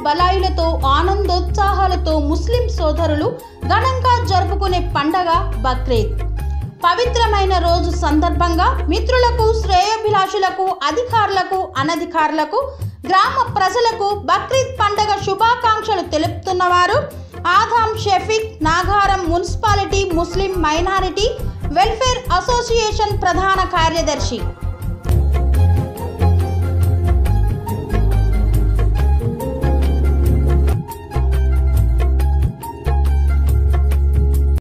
బలాయిలతో ఆనందోత్సాహాలతో ముస్లిం సోదరులు ఘనంగా జరుపుకునే పండగ బక్రీద్. పవిత్రమైన రోజు సందర్భంగా మిత్రులకు, శ్రేయోభిలాషులకు, అధికారులకు, అనధికారులకు, గ్రామ ప్రజలకు బక్రీద్ పండగ శుభాకాంక్షలు తెలుపుతున్నవారు Adam Shafiq, Nagaram municipality Muslim minority welfare association ప్రధాన కార్యదర్శి.